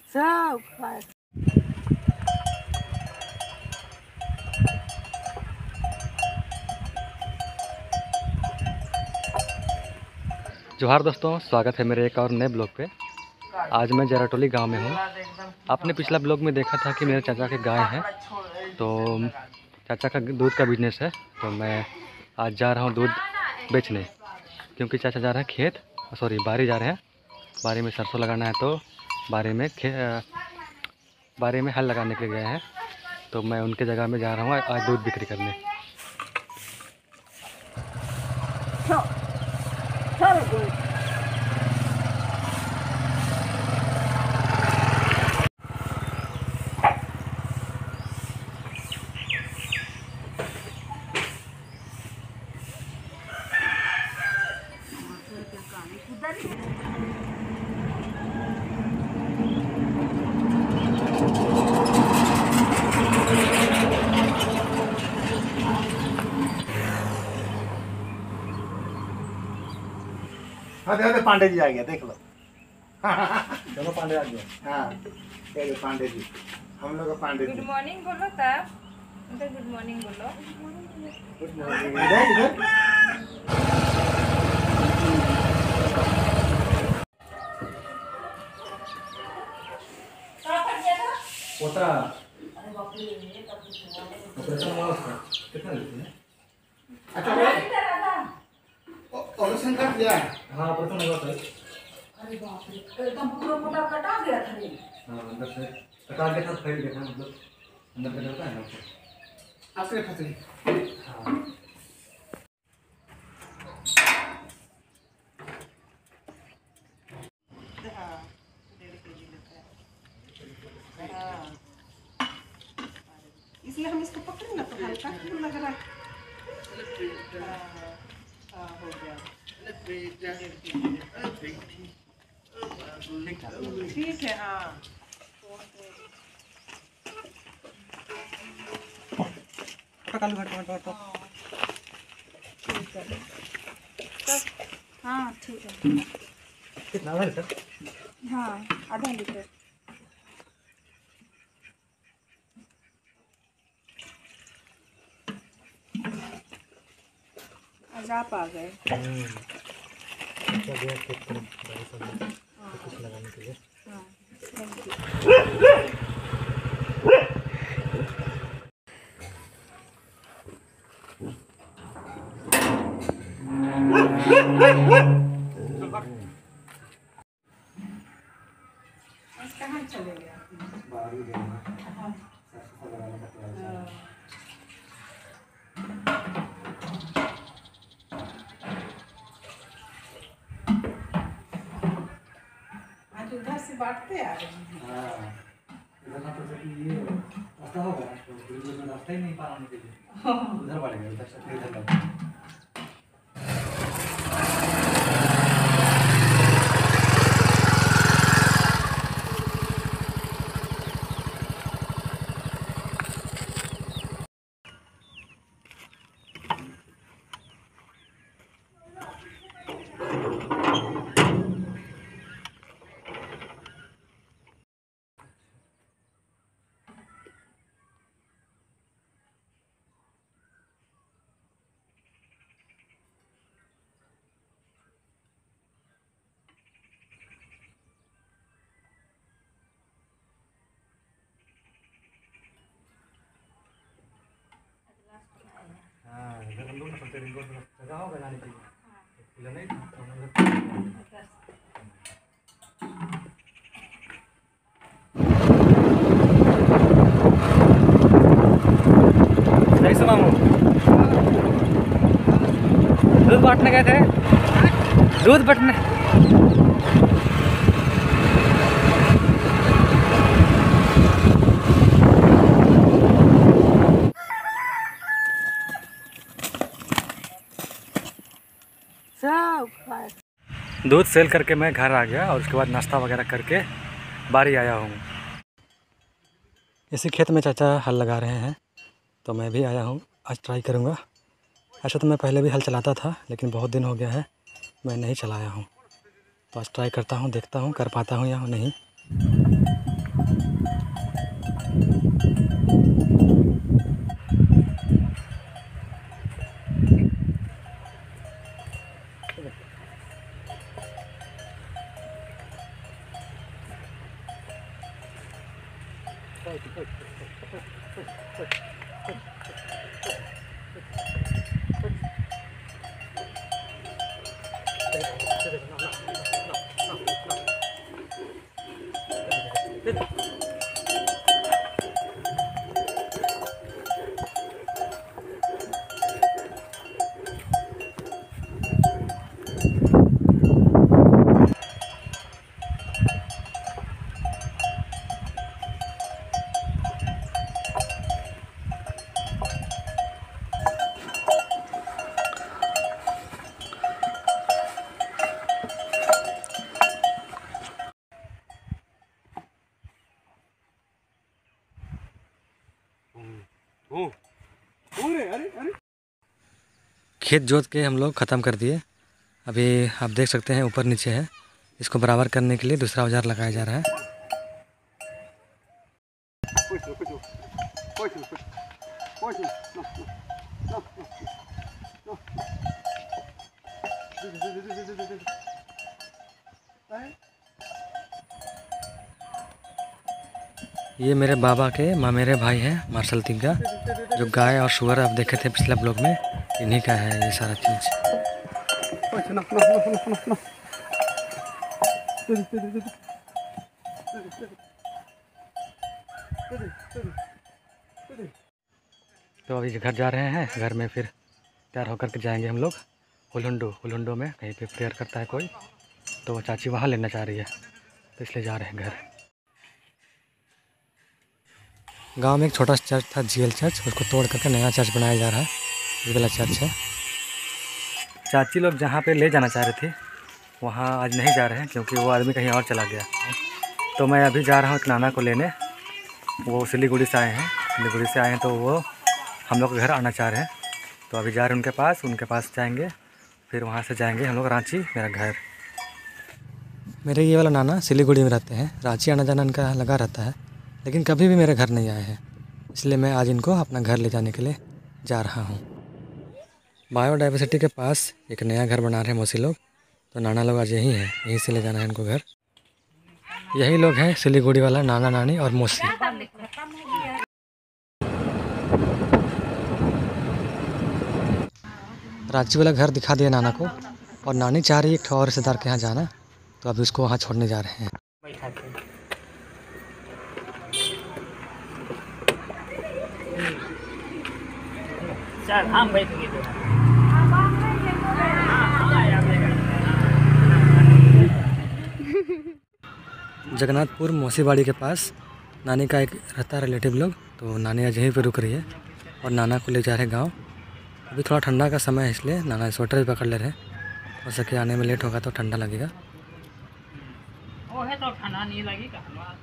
सब खाए। जोहार दोस्तों, स्वागत है मेरे एक और नए ब्लॉग पे। आज मैं जराटोली गांव में हूँ। आपने पिछला ब्लॉग में देखा था कि मेरे चाचा के गाय हैं, तो चाचा का दूध का बिजनेस है। तो मैं आज जा रहा हूँ दूध बेचने, क्योंकि चाचा जा रहे हैं खेत, बारी जा रहे हैं। बारी में सरसों लगाना है, तो बारी में हल लगाने के लिए गए हैं। तो मैं उनके जगह में जा रहा हूँ आज दूध बिक्री करने। हाँ पांडे जी आ गया, देख लो। चलो पांडे आ गया। हाँ पांडे जी, हम लोग पांडे जी। गुड मॉर्निंग बोलो तब, इधर गुड मॉर्निंग बोलो। Good morning. इधर पोता ऑपरेशन हुआ उसका, कितना लेते हैं? अच्छा ऑपरेशन कर दिया? हाँ ऑपरेशन हुआ था। अरे बाप रे, एकदम पूरा मोटा कटा गया था रे। हाँ अंदर से कटा के साथ फैल गया था, मतलब अंदर से करता है ना आपके फंसे। हाँ इसलिए हम इसको पकड़े ना, तो हल्का क्यों लग रहा है। हो गया, ठीक है। हाँ हाँ ठीक है। कितना है सर? हाँ आधा लीटर। आज आप आ गए। लगाने के लिए। हाँ थैंक यू। कहाँ चले गए? बाहरी देना सरसों लगाने का प्लान है। आज उधर से बांटते आ रहे हैं। हाँ इधर ना तो ये रास्ता होगा, तो रास्ता ही नहीं पाने के लिए उधर बढ़ेगा, उधर से इधर लगा। हाँ इधर हम लोग ना सोचते इनको जगह होगा जाने के लिए, इधर नहीं तो हम लोग नहीं सुना हूँ। दूध बांटने गए थे, दूध बांटने। सब खाए। दूध सेल करके मैं घर आ गया और उसके बाद नाश्ता वगैरह करके बारी आया हूँ। इसी खेत में चाचा हल लगा रहे हैं, तो मैं भी आया हूँ। आज ट्राई करूँगा। ऐसा तो मैं पहले भी हल चलाता था, लेकिन बहुत दिन हो गया है मैं नहीं चलाया हूँ। तो आज ट्राई करता हूँ, देखता हूँ कर पाता हूँ या नहीं। खेत जोत के हम लोग ख़त्म कर दिए। अभी आप देख सकते हैं ऊपर नीचे है, इसको बराबर करने के लिए दूसरा औजार लगाया जा रहा है। ये मेरे बाबा के मामेरे भाई हैं मार्शल तिग्गा, जो गाय और शुअर आप देखे थे पिछले ब्लॉग में, इन्हीं का है ये सारा चीज़। तो अभी घर जा रहे हैं, घर में फिर तैयार होकर के जाएंगे हम लोग हुलुंडो में, कहीं पे प्रेयर करता है कोई, तो वो चाची वहाँ लेना चाह रही है, तो इसलिए जा रहे हैं घर। गांव में एक छोटा सा चर्च था, जीएल चर्च, उसको तोड़ करके नया चर्च बनाया जा रहा है। ये वाला चर्च है। चाची लोग जहाँ पे ले जाना चाह रहे थे वहाँ आज नहीं जा रहे हैं, क्योंकि वो आदमी कहीं और चला गया। तो मैं अभी जा रहा हूँ एक नाना को लेने, वो सिलीगुड़ी से आए हैं, तो वो हम लोग घर आना चाह रहे हैं। तो अभी जा रहे हैं उनके पास जाएंगे, फिर वहाँ से जाएंगे हम लोग रांची, मेरा घर। मेरे ये वाला नाना सिलीगुड़ी में रहते हैं, रांची आना जाना इनका लगा रहता है, लेकिन कभी भी मेरे घर नहीं आए हैं, इसलिए मैं आज इनको अपना घर ले जाने के लिए जा रहा हूँ। बायोडाइवर्सिटी के पास एक नया घर बना रहे हैं मौसी लोग, तो नाना लोग आज यहीं हैं, यहीं से ले जाना है इनको घर। यही लोग हैं सिलीगुड़ी वाला नाना नानी और मौसी। रांची वाला घर दिखा दिया नाना को, और नानी चाह रही है एक और रिश्तेदार के यहाँ जाना, तो अभी उसको वहाँ छोड़ने जा रहे हैं। जगन्नाथपुर मौसीबाड़ी के पास नानी का एक रहता है रिलेटिव लोग, तो नानी आज यहीं पर रुक रही है और नाना को ले जा रहे हैं गाँव। अभी थोड़ा ठंडा का समय है, इसलिए नाना स्वेटर भी पकड़ ले रहे हैं, हो सके आने में लेट होगा तो ठंडा लगेगा। तो ठंडा नहीं लगेगा।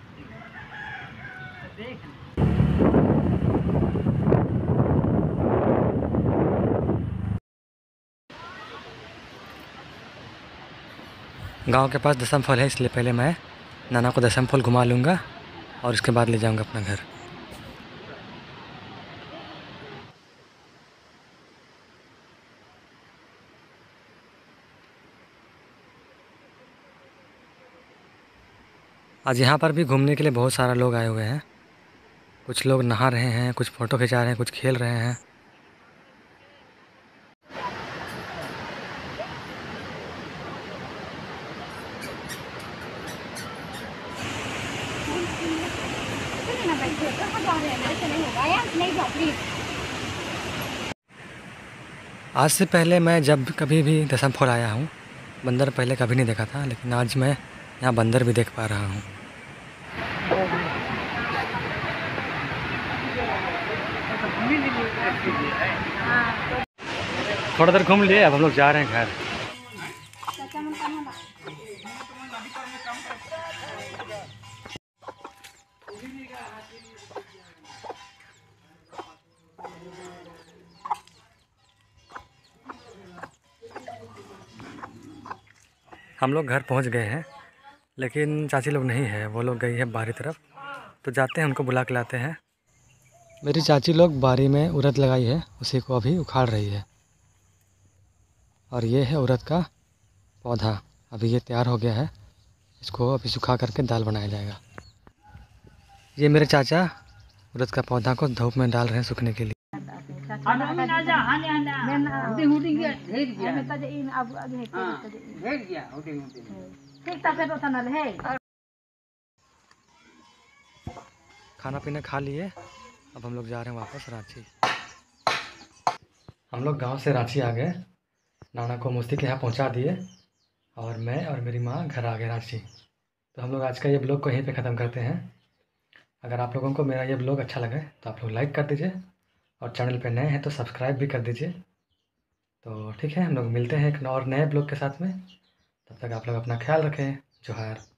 गांव के पास दसम फल है, इसलिए पहले मैं नाना को दसम फल घुमा लूँगा और उसके बाद ले जाऊँगा अपना घर। आज यहाँ पर भी घूमने के लिए बहुत सारा लोग आए हुए हैं। कुछ लोग नहा रहे हैं, कुछ फ़ोटो खिंचा रहे हैं, कुछ खेल रहे हैं। आज से पहले मैं जब कभी भी दसम फॉल आया हूँ, बंदर पहले कभी नहीं देखा था, लेकिन आज मैं यहाँ बंदर भी देख पा रहा हूँ। थोड़ा देर घूम लिए, अब हम लोग जा रहे हैं घर। हम लोग घर पहुंच गए हैं, लेकिन चाची लोग नहीं है, वो लोग गई है बाहरी तरफ। तो जाते हैं, उनको बुला के लाते हैं। मेरी चाची लोग बारी में उड़द लगाई है, उसी को अभी उखाड़ रही है। और ये है उड़द का पौधा, अभी ये तैयार हो गया है। इसको अभी सुखा करके दाल बनाया जाएगा। ये मेरे चाचा उड़द का पौधा को धूप में डाल रहे हैं सूखने के लिए। खाना पीना खा लिए, अब हम लोग जा रहे हैं वापस रांची। हम लोग गांव से रांची आ गए, नाना को मुफ्ती के यहाँ पहुँचा दिए और मैं और मेरी माँ घर आ गए रांची। तो हम लोग आज का ये ब्लॉग को यहीं पे ख़त्म करते हैं। अगर आप लोगों को मेरा ये ब्लॉग अच्छा लगे तो आप लोग लाइक कर दीजिए और चैनल पे नए हैं तो सब्सक्राइब भी कर दीजिए। तो ठीक है, हम लोग मिलते हैं एक और नए ब्लॉग के साथ में। तब तक आप लोग अपना ख्याल रखें। जोहार।